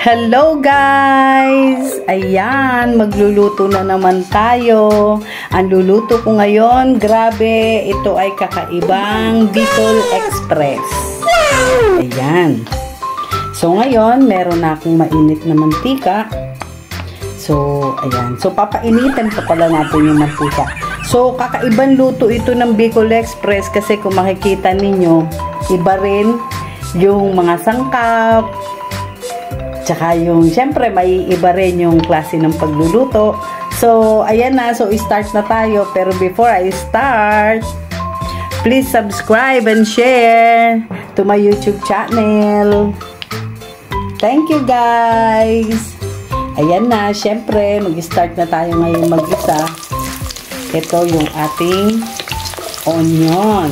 Hello guys! Ayan, magluluto na naman tayo. Ang luluto ko ngayon, grabe, ito ay kakaibang Bicol Express. Ayan. So ngayon, meron na akong mainit na mantika. So, ayan. So, papainitan pa pala natin yung mantika. So, kakaibang luto ito ng Bicol Express kasi kung makikita ninyo, iba rin yung mga sangkap. Tsaka yung, syempre, may iba rin yung klase ng pagluluto. So, ayan na. So, start na tayo. Pero before I start, please subscribe and share to my YouTube channel. Thank you, guys! Ayan na. Syempre, mag-start na tayo ngayon mag-isa. Ito yung ating onion.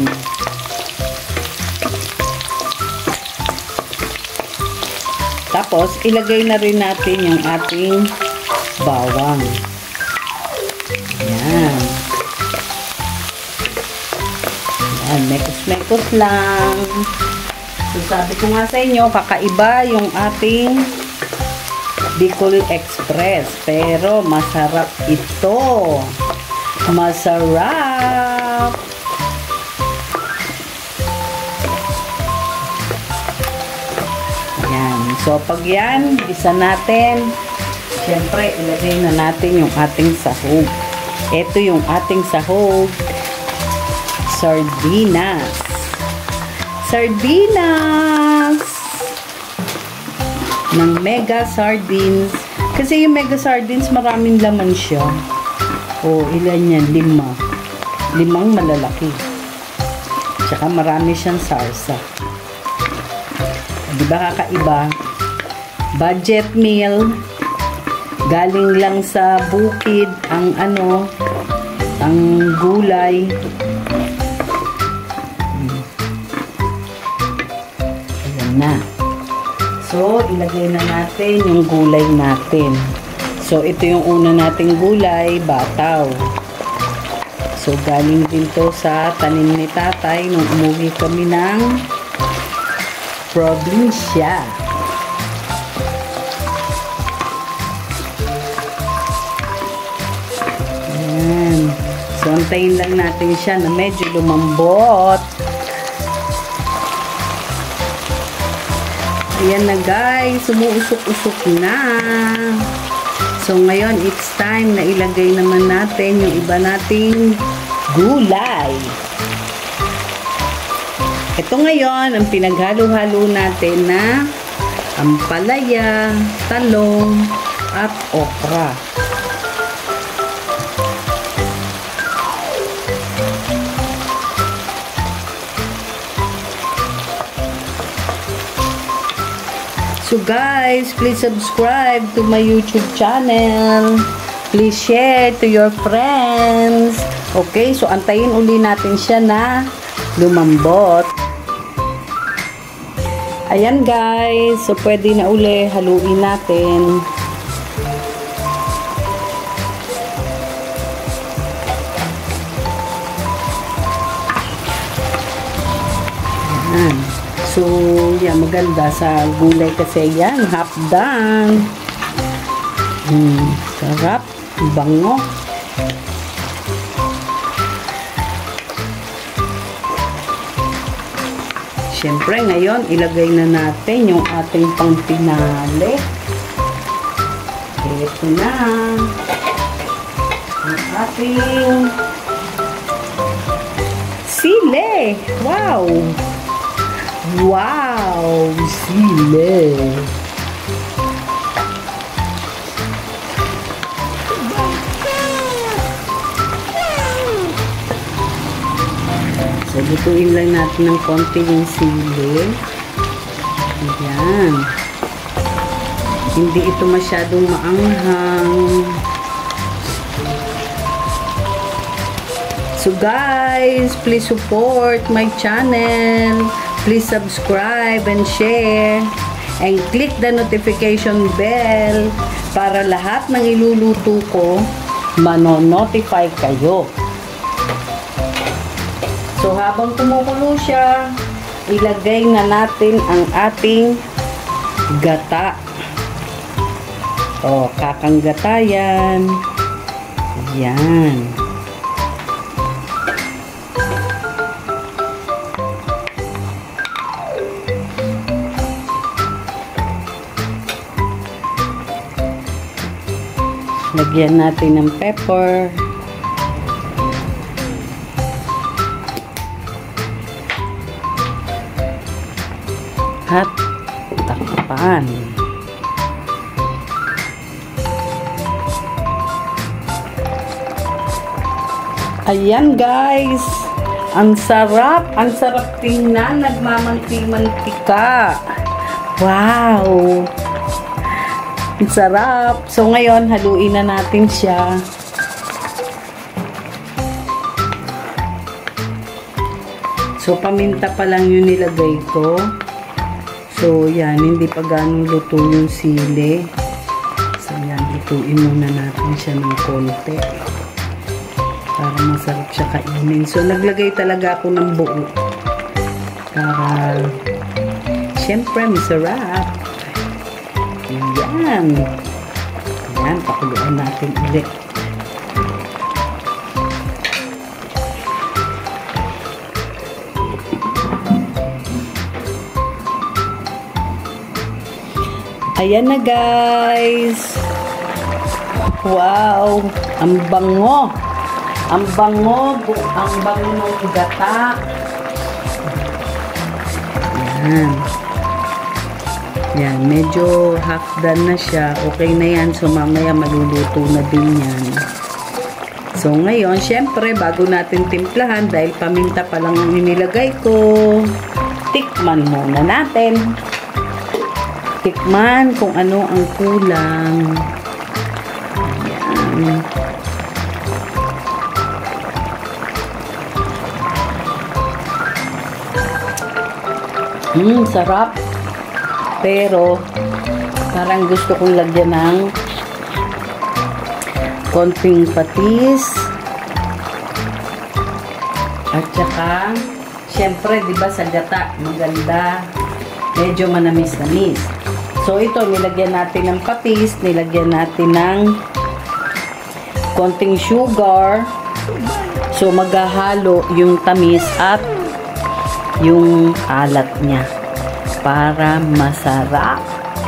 Tapos, ilagay na rin natin yung ating bawang. Ayan. Ayan, mekos-mekos lang. So, sabi ko nga sa inyo, kakaiba yung ating Bicol Express. Pero, masarap ito. Masarap! So, pag yan, isa natin, syempre, ilagay na natin yung ating sahog. Ito yung ating sahog. Sardinas. Sardinas! Ng Mega Sardines. Kasi yung Mega Sardines, maraming laman siya. O, ilan yan? 5. 5 malalaki. Tsaka marami siyang sarsa. Diba kakaiba? Budget meal, galing lang sa bukid ang ang gulay. Ayan na. So, ilagay na natin yung gulay natin. So, ito yung una nating gulay, bataw. So, galing din to sa tanim ni tatay nung umuwi kami ng probinsya. So, antayin lang natin siya na medyo lumambot. Ayan na guys, sumuusok-usok na. So, ngayon, it's time na ilagay naman natin yung iba nating gulay. Ito ngayon, ang pinaghalo-halo natin na ampalaya, talong, at okra. So guys, please subscribe to my YouTube channel. Please share to your friends. Okay, so antayin uli natin siya na lumambot. Ayan guys, so pwede na uli haluin natin. Ayan. So, yan, maganda sa gulay kasi yan, half done. Sarap, bango. Siyempre, ngayon, ilagay na natin yung ating pangpinali. Ito na. Ang ating sili. Wow! Wow! Sili! So, lutuin lang natin ng konti yung sili. Ayan. Hindi ito masyadong maanghang. So, guys, please support my channel. Please subscribe and share. And click the notification bell para lahat ng iluluto ko, mano-notify kayo. So, habang kumukulo siya, ilagay na natin ang ating gata. O, kakanggatayan. Ayan. Lagyan natin ng pepper. At takpan. Ayan guys. Ang sarap. Ang sarap tingnan. Nagmamanti-mantika. Wow. Ang sarap. So, ngayon, haluin na natin siya. So, paminta pa lang yung nilagay ko. So, yan. Hindi pa ganong luto yung sili. So, yan. Lutuin muna natin siya ng konti. Para masarap siya kainin. So, naglagay talaga ako ng buo. Para, syempre, masarap. Ayan. Ayan, pakuluan natin ulit. Ayan na guys. Wow. Ang bango. Ang bango. Ang bango ng gata. Ayan. Yan, medyo half done na siya. Okay na yan. So, mamaya maluluto na din yan. So, ngayon, syempre, bago natin timplahan, dahil paminta pa lang ang inilagay ko, tikman muna natin. Tikman kung ano ang kulang. Ayan. Sarap. Pero, parang gusto kong lagyan ng konting patis. At saka, syempre, di ba sa gata, maganda, medyo manamis-namis. So, ito, nilagyan natin ng patis, nilagyan natin ng konting sugar. So, maghahalo yung tamis at yung alat niya. Para masarap.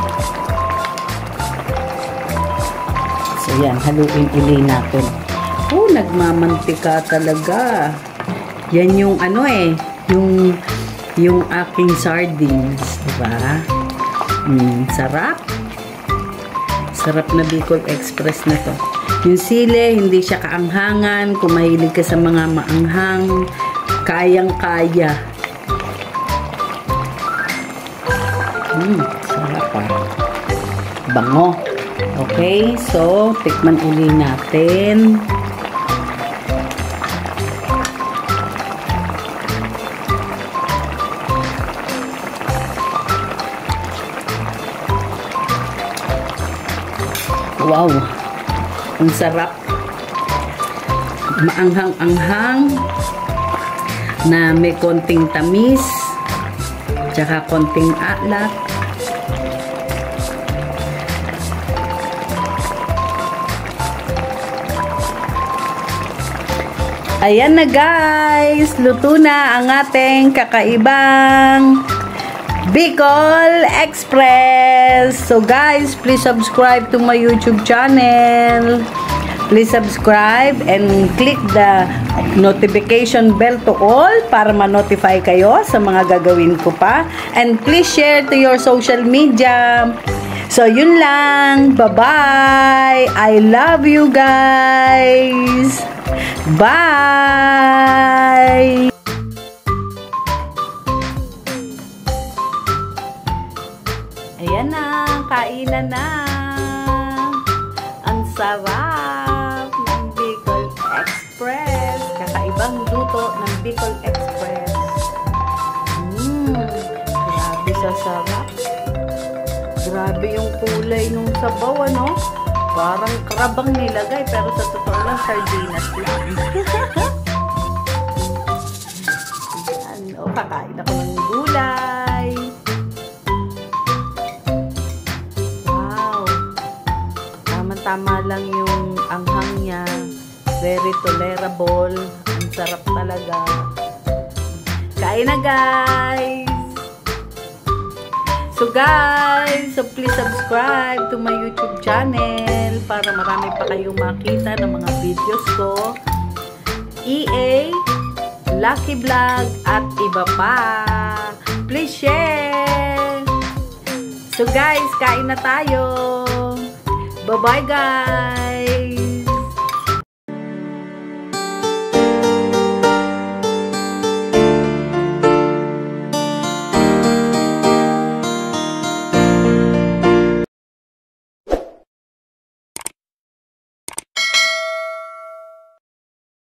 So, yan. Haluin uli natin. Oh, nagmamantika talaga. Yan yung ano yung aking sardines. Diba? Sarap. Sarap na Bicol Express na to. Yung sili, hindi siya kaanghangan. Kung mahilig ka sa mga maanghang, kayang-kaya. Sarap pa. Bango. Okay, so, tikman uli natin. Wow. Ang sarap. Maanghang-anghang na may konting tamis tsaka konting alat. Ayan na guys, luto na ang ating kakaibang Bicol Express. So guys, please subscribe to my YouTube channel. Please subscribe and click the notification bell to all para ma-notify kayo sa mga gagawin ko pa. And please share to your social media. So yun lang. Bye-bye. I love you guys. Bye! Ayan na, kainan na. Ang sarap ng Bicol Express. Kakaibang luto ng Bicol Express. Grabe sa sarap. Grabe yung kulay nung sabaw, ano? Parang krabang nilagay, pero sa totoo lang, sardinas lang. Ayan. O, kakain ako ng gulay. Wow. Tama lang yung anghang niya. Very tolerable. Ang sarap talaga. Kain na, guys! So guys, please subscribe to my YouTube channel para marami pa kayong makita ng mga videos ko. EA, Lucky Vlog, at iba pa. Please share! So guys, kain na tayo! Bye-bye, guys!